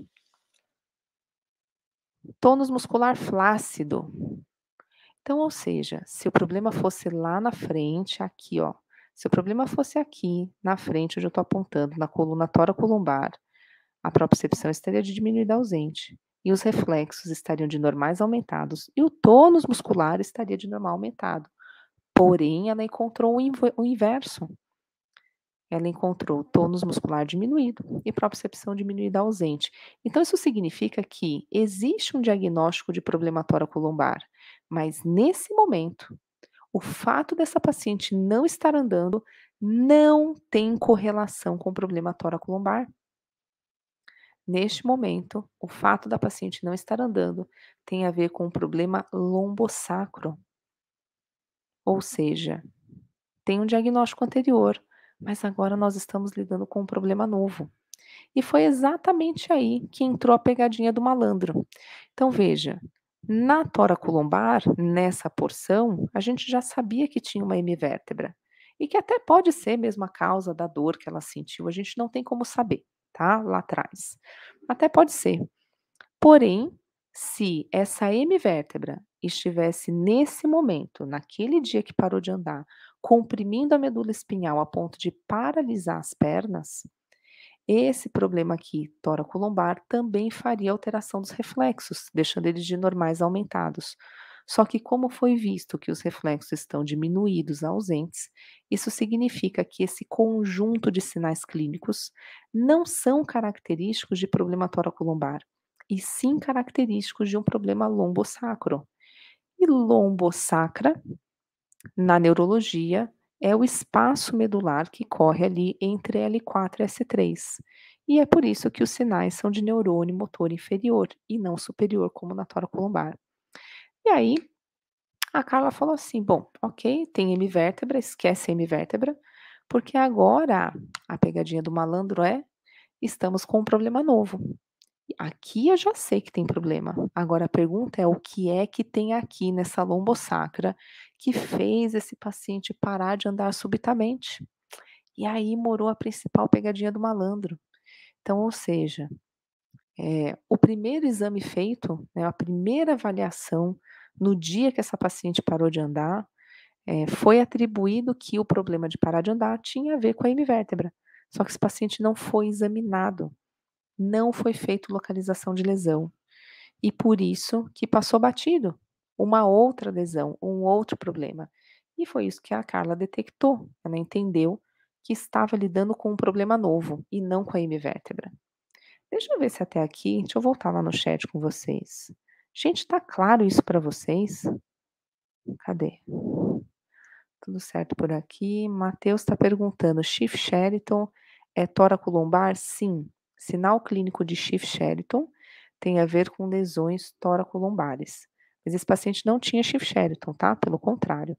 Speaker 1: Tônus muscular flácido. Então, ou seja, se o problema fosse lá na frente, aqui, ó, se o problema fosse aqui, na frente, onde eu estou apontando, na coluna tóraco-lombar, a propriocepção estaria de diminuída ausente, e os reflexos estariam de normais aumentados, e o tônus muscular estaria de normal aumentado. Porém, ela encontrou o, inv o inverso. Ela encontrou tônus muscular diminuído e propriocepção diminuída ausente. Então, isso significa que existe um diagnóstico de problema tóraco-lombar, mas nesse momento, o fato dessa paciente não estar andando não tem correlação com o problema tóraco-lombar. Neste momento, o fato da paciente não estar andando tem a ver com o problema lombosacro. Ou seja, tem um diagnóstico anterior, mas agora nós estamos lidando com um problema novo. E foi exatamente aí que entrou a pegadinha do malandro. Então veja, na tóraco-lombar, nessa porção, a gente já sabia que tinha uma hemivértebra. e que até pode ser mesmo a causa da dor que ela sentiu, a gente não tem como saber, tá, lá atrás. Até pode ser. Porém, se essa hemivértebra estivesse nesse momento, naquele dia que parou de andar, comprimindo a medula espinhal a ponto de paralisar as pernas, esse problema aqui, tóraco-lombar, também faria alteração dos reflexos, deixando eles de normais a aumentados. Só que, como foi visto que os reflexos estão diminuídos, ausentes, isso significa que esse conjunto de sinais clínicos não são característicos de problema tóraco-lombar, e sim característicos de um problema lombosacro. E lombosacra, na neurologia, é o espaço medular que corre ali entre L quatro e S três. E é por isso que os sinais são de neurônio motor inferior e não superior, como na tóraco-lombar. E aí, a Carla falou assim: bom, ok, tem hemivértebra, esquece a hemivértebra, porque agora a pegadinha do malandro é: estamos com um problema novo. Aqui eu já sei que tem problema. Agora a pergunta é: o que é que tem aqui nessa lombosacra que fez esse paciente parar de andar subitamente? E aí morou a principal pegadinha do malandro. Então, ou seja, eh, o primeiro exame feito, né, a primeira avaliação no dia que essa paciente parou de andar, eh, foi atribuído que o problema de parar de andar tinha a ver com a hemivértebra. Só que esse paciente não foi examinado, não foi feito localização de lesão. E por isso que passou batido uma outra lesão, um outro problema. E foi isso que a Carla detectou. Ela entendeu que estava lidando com um problema novo e não com a hemivértebra. Deixa eu ver se até aqui, deixa eu voltar lá no chat com vocês. Gente, tá claro isso para vocês? Cadê? Tudo certo por aqui. Matheus está perguntando: Shift Sheraton é tóraco-lombar? Sim. Sinal clínico de Shift Sheraton tem a ver com lesões tóraco-lombares. Mas esse paciente não tinha Shift Sheraton, tá? Pelo contrário.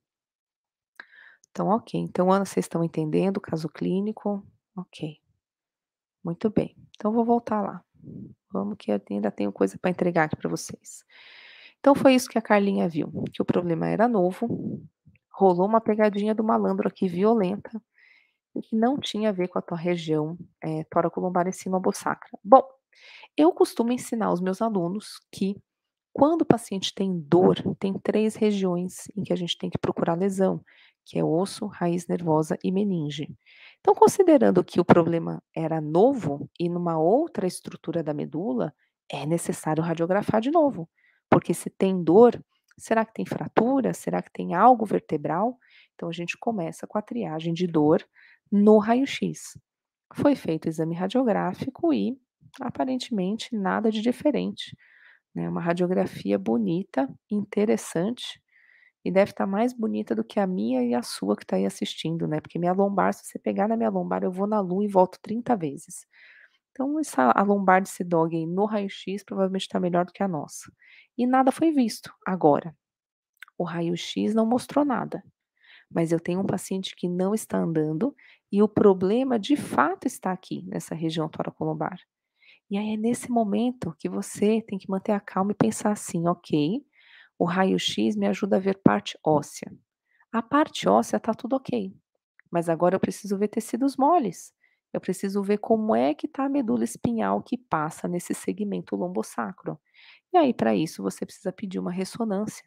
Speaker 1: Então, ok. Então, Ana, vocês estão entendendo o caso clínico? Ok. Muito bem. Então, vou voltar lá. Vamos que eu ainda tenho coisa para entregar aqui para vocês. Então, foi isso que a Carlinha viu, que o problema era novo, rolou uma pegadinha do malandro aqui violenta, e que não tinha a ver com a tua região, eh, tóraco-lombar e sinobossacra. Bom, eu costumo ensinar os meus alunos que quando o paciente tem dor, tem três regiões em que a gente tem que procurar lesão, que é osso, raiz nervosa e meninge. Então, considerando que o problema era novo e numa outra estrutura da medula, é necessário radiografar de novo, porque se tem dor, será que tem fratura? Será que tem algo vertebral? Então, a gente começa com a triagem de dor no raio-x. Foi feito o exame radiográfico e, aparentemente, nada de diferente, né, uma radiografia bonita, interessante, e deve estar mais bonita do que a minha e a sua que está aí assistindo, né, porque minha lombar, se você pegar na minha lombar, eu vou na lua e volto trinta vezes. Então essa a lombar desse dog aí no raio-x provavelmente está melhor do que a nossa. E nada foi visto. Agora, o raio-x não mostrou nada, mas eu tenho um paciente que não está andando e o problema de fato está aqui, nessa região tóraco-lombar. E aí é nesse momento que você tem que manter a calma e pensar assim: ok, o raio-x me ajuda a ver parte óssea. A parte óssea está tudo ok, mas agora eu preciso ver tecidos moles. Eu preciso ver como é que está a medula espinhal que passa nesse segmento lombosacro. E aí, para isso, você precisa pedir uma ressonância.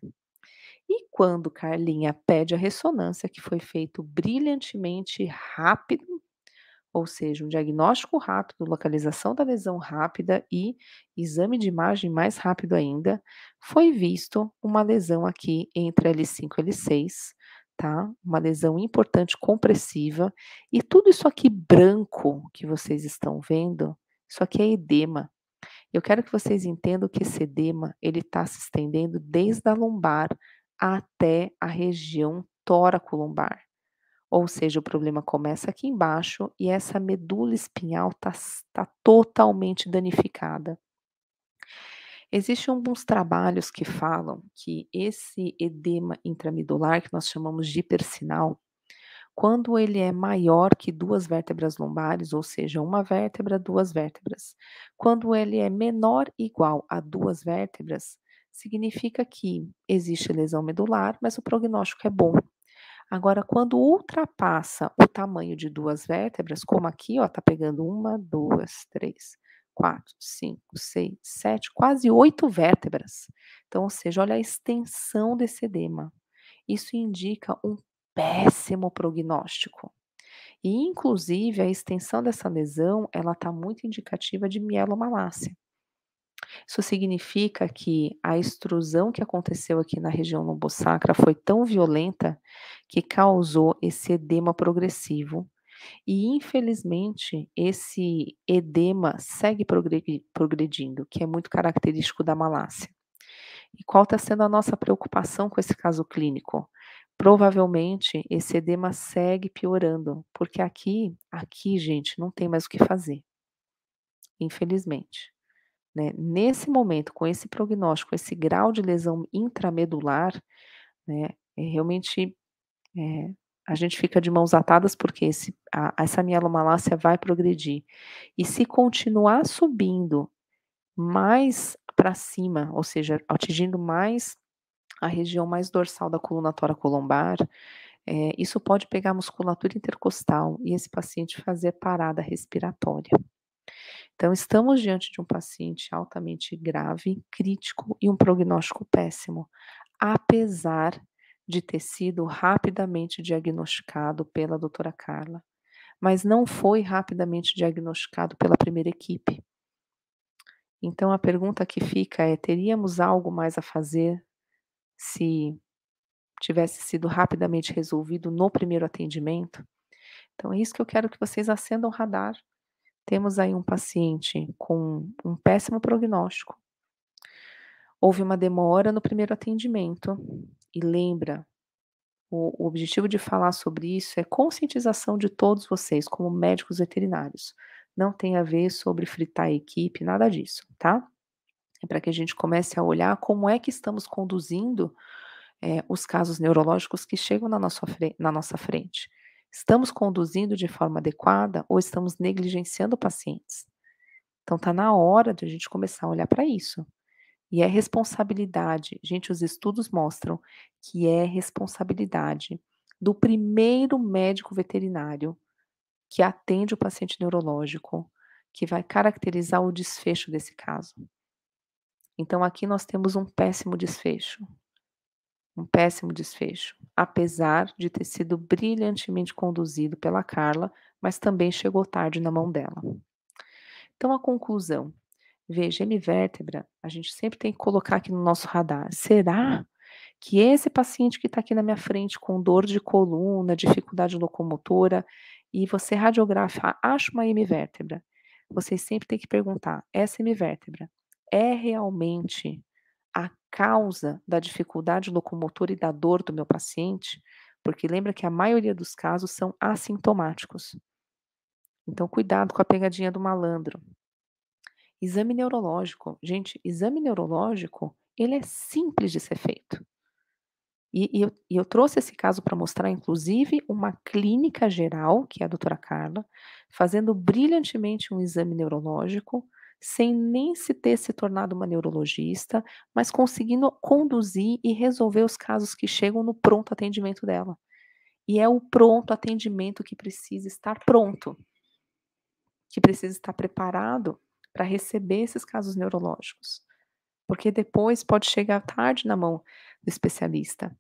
Speaker 1: E quando Carlinha pede a ressonância, que foi feito brilhantemente rápido, ou seja, um diagnóstico rápido, localização da lesão rápida e exame de imagem mais rápido ainda, foi visto uma lesão aqui entre L cinco e L seis, tá? Uma lesão importante compressiva, e tudo isso aqui branco que vocês estão vendo, isso aqui é edema. Eu quero que vocês entendam que esse edema, ele está se estendendo desde a lombar até a região tóraco-lombar. Ou seja, o problema começa aqui embaixo e essa medula espinhal está tá totalmente danificada. Existem alguns trabalhos que falam que esse edema intramedular, que nós chamamos de hipersinal, quando ele é maior que duas vértebras lombares, ou seja, uma vértebra, duas vértebras, quando ele é menor ou igual a duas vértebras, significa que existe lesão medular, mas o prognóstico é bom. Agora, quando ultrapassa o tamanho de duas vértebras, como aqui, ó, tá pegando uma, duas, três, quatro, cinco, seis, sete, quase oito vértebras. Então, ou seja, olha a extensão desse edema. Isso indica um péssimo prognóstico. E, inclusive, a extensão dessa lesão, ela está muito indicativa de mielomalácia. Isso significa que a extrusão que aconteceu aqui na região lombosacra foi tão violenta que causou esse edema progressivo. E, infelizmente, esse edema segue progredi- progredindo, que é muito característico da malácia. E qual está sendo a nossa preocupação com esse caso clínico? Provavelmente esse edema segue piorando, porque aqui, aqui, gente, não tem mais o que fazer, infelizmente, né. Nesse momento, com esse prognóstico, esse grau de lesão intramedular, né, é realmente, eh, a gente fica de mãos atadas, porque esse a essa mielomalácia vai progredir. E se continuar subindo mais para cima, ou seja, atingindo mais a região mais dorsal da coluna toracolombar, eh, isso pode pegar a musculatura intercostal e esse paciente fazer parada respiratória. Então, estamos diante de um paciente altamente grave, crítico e um prognóstico péssimo, apesar de ter sido rapidamente diagnosticado pela doutora Carla, mas não foi rapidamente diagnosticado pela primeira equipe. Então, a pergunta que fica é: teríamos algo mais a fazer se tivesse sido rapidamente resolvido no primeiro atendimento? Então é isso que eu quero que vocês acendam o radar. Temos aí um paciente com um péssimo prognóstico. Houve uma demora no primeiro atendimento e lembra, o o objetivo de falar sobre isso é conscientização de todos vocês como médicos veterinários. Não tem a ver sobre fritar a equipe, nada disso, tá? É para que a gente comece a olhar como é que estamos conduzindo eh, os casos neurológicos que chegam na nossa fren na nossa frente. Estamos conduzindo de forma adequada ou estamos negligenciando pacientes? Então está na hora de a gente começar a olhar para isso. E é responsabilidade, gente, os estudos mostram que é responsabilidade do primeiro médico veterinário que atende o paciente neurológico, que vai caracterizar o desfecho desse caso. Então aqui nós temos um péssimo desfecho. Um péssimo desfecho, apesar de ter sido brilhantemente conduzido pela Carla, mas também chegou tarde na mão dela. Então a conclusão, veja, hemivértebra, a gente sempre tem que colocar aqui no nosso radar. Será que esse paciente que está aqui na minha frente com dor de coluna, dificuldade locomotora, e você radiografa, acha uma hemivértebra, vocês sempre têm que perguntar, essa hemivértebra é realmente a causa da dificuldade locomotora e da dor do meu paciente? Porque lembra que a maioria dos casos são assintomáticos. Então cuidado com a pegadinha do malandro. Exame neurológico. Gente, exame neurológico, ele é simples de ser feito. E e eu e eu trouxe esse caso para mostrar, inclusive, uma clínica geral, que é a doutora Carla, fazendo brilhantemente um exame neurológico, sem nem se ter se tornado uma neurologista, mas conseguindo conduzir e resolver os casos que chegam no pronto atendimento dela. E é o pronto atendimento que precisa estar pronto, que precisa estar preparado para receber esses casos neurológicos, porque depois pode chegar tarde na mão do especialista.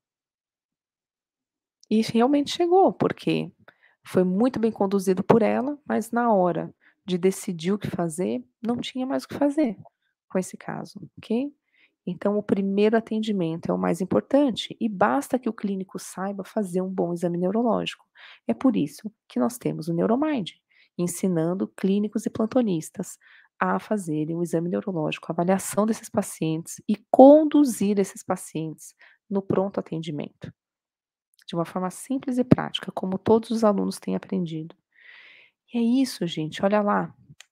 Speaker 1: E realmente chegou, porque foi muito bem conduzido por ela, mas na hora de decidir o que fazer, não tinha mais o que fazer com esse caso, ok? Então, o primeiro atendimento é o mais importante e basta que o clínico saiba fazer um bom exame neurológico. É por isso que nós temos o Neuromind, ensinando clínicos e plantonistas a fazerem o exame neurológico, a avaliação desses pacientes e conduzir esses pacientes no pronto atendimento de uma forma simples e prática, como todos os alunos têm aprendido. E é isso, gente, olha lá.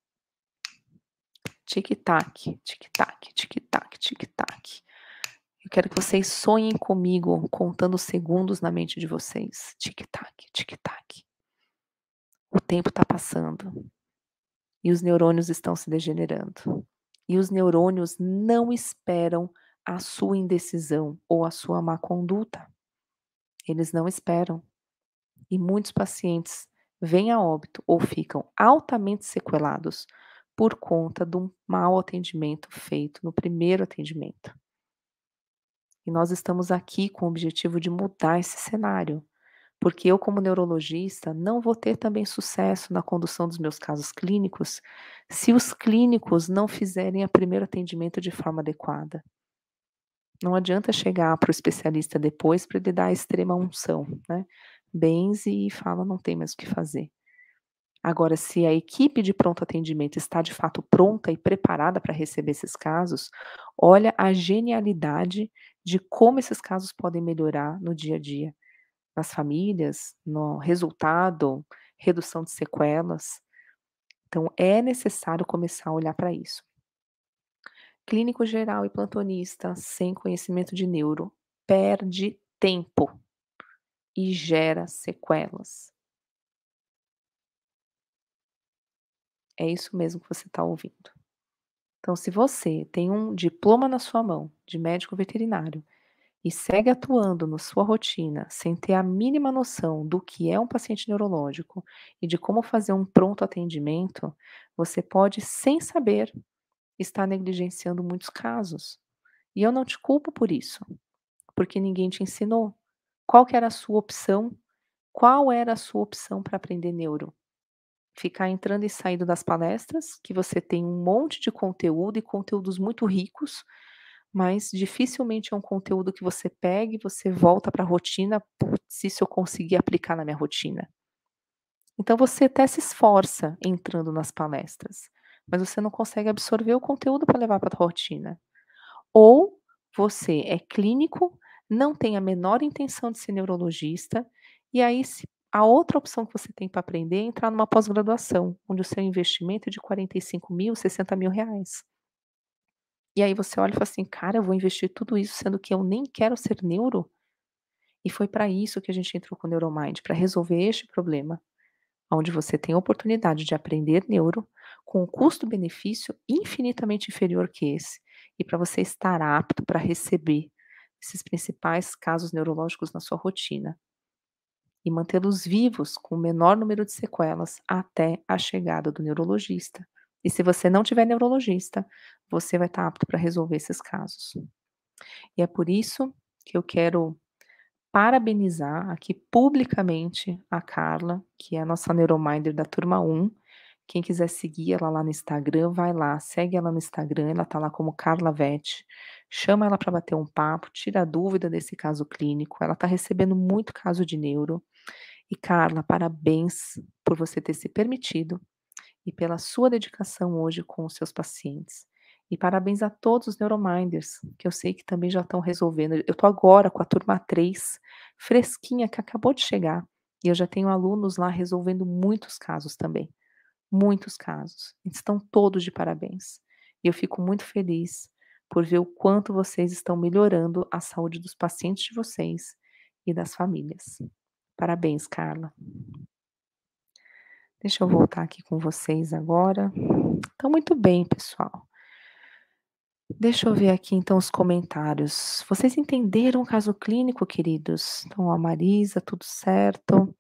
Speaker 1: Tic-tac, tic-tac, tic-tac, tic-tac. Eu quero que vocês sonhem comigo, contando os segundos na mente de vocês. Tic-tac, tic-tac. O tempo está passando e os neurônios estão se degenerando. E os neurônios não esperam a sua indecisão ou a sua má conduta.
Speaker 2: Eles não esperam. E muitos pacientes vêm a óbito ou ficam altamente sequelados por conta de um mau atendimento feito no primeiro atendimento. E nós estamos aqui com o objetivo de mudar esse cenário, porque eu, como neurologista, não vou ter também sucesso na condução dos meus casos clínicos se os clínicos não fizerem o primeiro atendimento de forma adequada. Não adianta chegar para o especialista depois para ele dar a extrema unção, né? Benze e fala: "Não tem mais o que fazer". Agora, se a equipe de pronto atendimento está de fato pronta e preparada para receber esses casos, olha a genialidade de como esses casos podem melhorar no dia a dia, nas famílias, no resultado, redução de sequelas. Então é necessário começar a olhar para isso. Clínico geral e plantonista sem conhecimento de neuro perde tempo e gera sequelas. É isso mesmo que você está ouvindo. Então, se você tem um diploma na sua mão de médico veterinário e segue atuando na sua rotina sem ter a mínima noção do que é um paciente neurológico e de como fazer um pronto atendimento, você pode, sem saber, estar negligenciando muitos casos. E eu não te culpo por isso, porque ninguém te ensinou. Qual que era a sua opção? Qual era a sua opção para aprender neuro? Ficar entrando e saindo das palestras, que você tem um monte de conteúdo e conteúdos muito ricos, mas dificilmente é um conteúdo que você pega e você volta para a rotina: "Putz, isso eu consegui aplicar na minha rotina". Então você até se esforça entrando nas palestras, mas você não consegue absorver o conteúdo para levar para a tua rotina. Ou você é clínico, não tem a menor intenção de ser neurologista, e aí se a outra opção que você tem para aprender é entrar numa pós-graduação, onde o seu investimento é de quarenta e cinco mil, sessenta mil reais. E aí você olha e fala assim: "Cara, eu vou investir tudo isso sendo que eu nem quero ser neuro?". E foi para isso que a gente entrou com o Neuromind, para resolver este problema, onde você tem a oportunidade de aprender neuro com um custo-benefício infinitamente inferior que esse, e para você estar apto para receber esses principais casos neurológicos na sua rotina e mantê-los vivos com o menor número de sequelas até a chegada do neurologista. E se você não tiver neurologista, você vai estar apto para resolver esses casos. E é por isso que eu quero parabenizar aqui publicamente a Carla, que é a nossa neurominder da turma um. Quem quiser seguir ela lá no Instagram, vai lá, segue ela no Instagram, ela tá lá como Carla Vett, chama ela para bater um papo, tira a dúvida desse caso clínico, ela tá recebendo muito caso de neuro. E Carla, parabéns por você ter se permitido e pela sua dedicação hoje com os seus pacientes. E parabéns a todos os neurominders, que eu sei que também já estão resolvendo. Eu estou agora com a turma três, fresquinha, que acabou de chegar, e eu já tenho alunos lá resolvendo muitos casos também, muitos casos. Eles estão todos de parabéns. E eu fico muito feliz por ver o quanto vocês estão melhorando a saúde dos pacientes de vocês e das famílias. Parabéns, Carla. Deixa eu voltar aqui com vocês agora. Então, muito bem, pessoal. Deixa eu ver aqui então os comentários. Vocês entenderam o caso clínico, queridos? Então, a Marisa, tudo certo.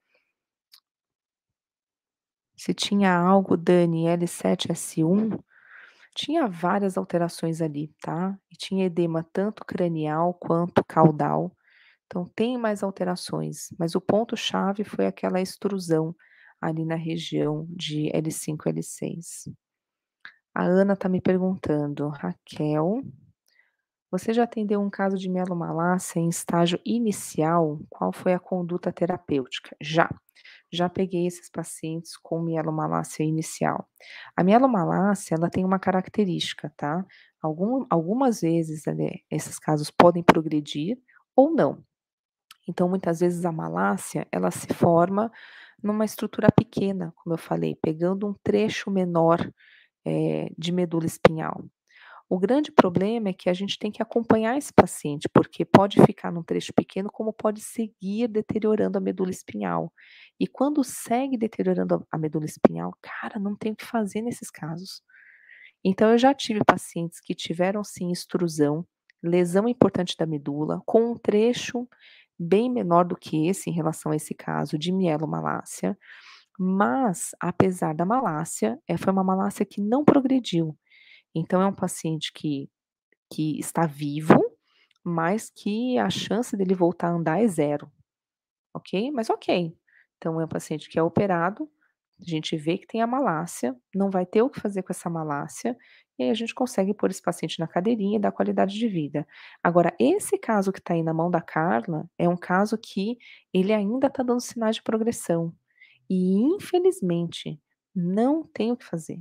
Speaker 2: Se tinha algo, Dani, L sete S um, tinha várias alterações ali, tá? E tinha edema tanto cranial quanto caudal. Então, tem mais alterações, mas o ponto-chave foi aquela extrusão ali na região de L cinco, L seis. A Ana está me perguntando: "Raquel, você já atendeu um caso de mielomalácia em estágio inicial? Qual foi a conduta terapêutica?". Já, já peguei esses pacientes com mielomalácia inicial. A mielomalácia, ela tem uma característica, tá? Algum algumas vezes, né, esses casos podem progredir ou não. Então, muitas vezes a malácia, ela se forma numa estrutura pequena, como eu falei, pegando um trecho menor, eh, de medula espinhal. O grande problema é que a gente tem que acompanhar esse paciente, porque pode ficar num trecho pequeno, como pode seguir deteriorando a medula espinhal. E quando segue deteriorando a a medula espinhal, cara, não tem o que fazer nesses casos. Então eu já tive pacientes que tiveram sim extrusão, lesão importante da medula, com um trecho bem menor do que esse, em relação a esse caso de mielomalácia, mas apesar da malácia, eh, foi uma malácia que não progrediu. Então é um paciente que que está vivo, mas que a chance dele voltar a andar é zero, ok? Mas ok. Então é um paciente que é operado, a gente vê que tem a malácia, não vai ter o que fazer com essa malácia, e aí a gente consegue pôr esse paciente na cadeirinha e dar qualidade de vida. Agora, esse caso que está aí na mão da Carla, é um caso que ele ainda está dando sinais de progressão. E infelizmente, não tem o que fazer.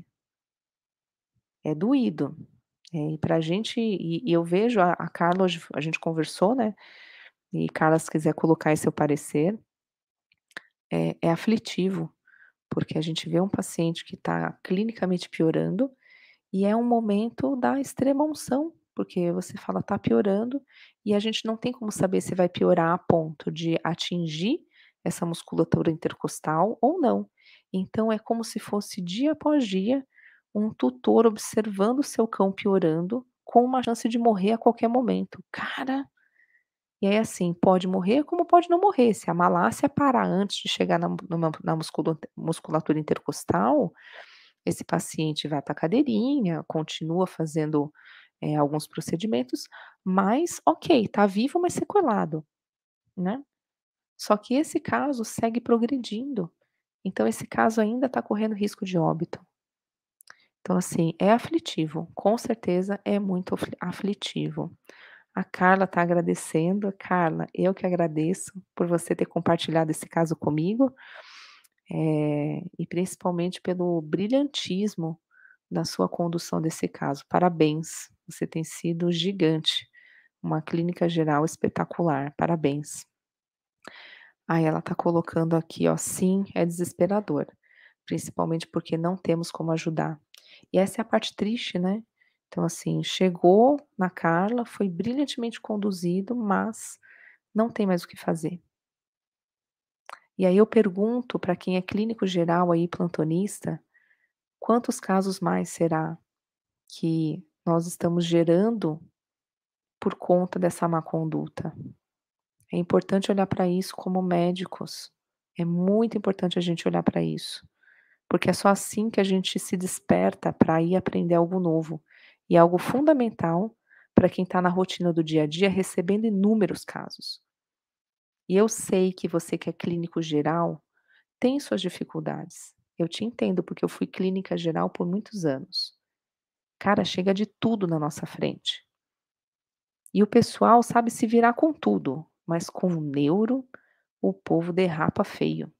Speaker 2: É doído. Eh, e pra gente e e eu vejo a a Carla hoje a gente conversou, né, e Carla, se quiser colocar aí seu parecer, é é aflitivo, porque a gente vê um paciente que está clinicamente piorando, e é um momento da extrema unção, porque você fala: "Tá piorando", e a gente não tem como saber se vai piorar a ponto de atingir essa musculatura intercostal ou não. Então é como se fosse dia após dia, um tutor observando o seu cão piorando, com uma chance de morrer a qualquer momento. Cara, e aí assim, pode morrer como pode não morrer, se a malácia parar antes de chegar na mu numa na musculu musculatura intercostal, esse paciente vai pra cadeirinha, continua fazendo, eh, alguns procedimentos, mas ok, tá vivo, mas sequelado, né. Só que esse caso segue progredindo, então esse caso ainda tá correndo risco de óbito. Então assim, é aflitivo, com certeza é muito afli aflitivo. A Carla tá agradecendo. Carla, eu que agradeço por você ter compartilhado esse caso comigo, eh, e principalmente pelo brilhantismo da sua condução desse caso. Parabéns, você tem sido gigante, uma clínica geral espetacular, parabéns. Aí ela tá colocando aqui ó: "Sim, é desesperador, principalmente porque não temos como ajudar". E essa é a parte triste, né. Então assim, chegou na Carla, foi brilhantemente conduzido, mas não tem mais o que fazer. E aí eu pergunto pra quem é clínico geral aí, plantonista, quantos casos mais será que nós estamos gerando por conta dessa má conduta? É importante olhar pra isso como médicos, é muito importante a gente olhar pra isso, porque é só assim que a gente se desperta pra ir aprender algo novo, e algo fundamental pra quem tá na rotina do dia a dia recebendo inúmeros casos. E eu sei que você que é clínico geral, tem suas dificuldades, eu te entendo, porque eu fui clínica geral por muitos anos. Cara, chega de tudo na nossa frente. E o pessoal sabe se virar com tudo, mas com o neuro, o povo derrapa feio.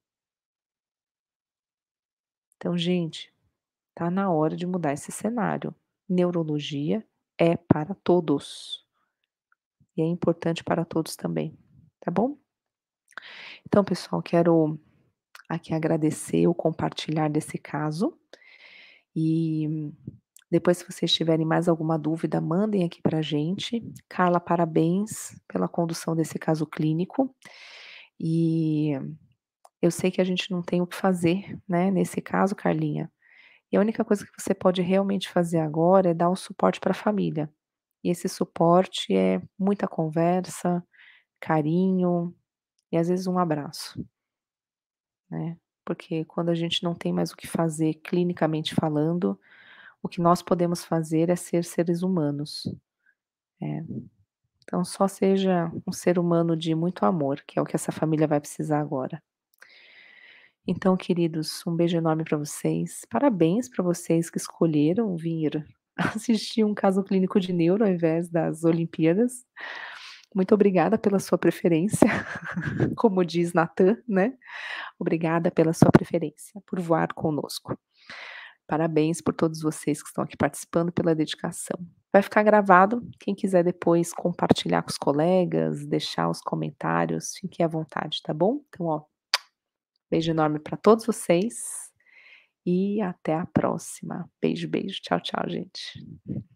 Speaker 2: Então gente, tá na hora de mudar esse cenário. Neurologia é para todos. E é importante para todos também, tá bom? Então pessoal, quero aqui agradecer o compartilhar desse caso, e depois se vocês tiverem mais alguma dúvida, mandem aqui pra gente. Carla, parabéns pela condução desse caso clínico, e eu sei que a gente não tem o que fazer, né, nesse caso, Carlinha, e a única coisa que você pode realmente fazer agora é dar um suporte pra família. E esse suporte é muita conversa, carinho e às vezes um abraço. Né, porque quando a gente não tem mais o que fazer clinicamente falando, o que nós podemos fazer é ser seres humanos. É. Então só seja um ser humano de muito amor, que é o que essa família vai precisar agora. Então queridos, um beijo enorme pra vocês, parabéns pra vocês que escolheram vir assistir um caso clínico de neuro ao invés das Olimpíadas. Muito obrigada pela sua preferência, como diz Natan, né. Obrigada pela sua preferência, por voar conosco. Parabéns por todos vocês que estão aqui participando, pela dedicação. Vai ficar gravado, quem quiser depois compartilhar com os colegas, deixar os comentários, fiquem à vontade, tá bom? Então ó, beijo enorme pra todos vocês, e até a próxima. Beijo, beijo. Tchau, tchau, gente.